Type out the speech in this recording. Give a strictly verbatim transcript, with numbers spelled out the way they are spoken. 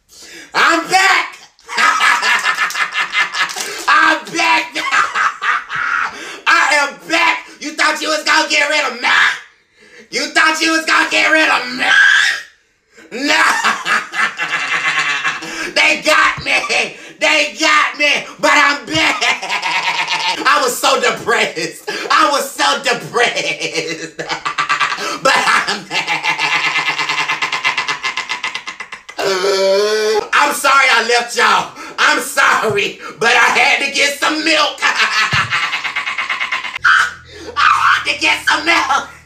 I'm back. I'm back. I am back. You thought you was gonna get rid of me? You thought you was gonna get rid of me? No. They got me. They got me. But I'm back. I was so depressed. I was so depressed. But I'm back. I'm sorry I left y'all. I'm sorry, but I had to get some milk. I had to get some milk.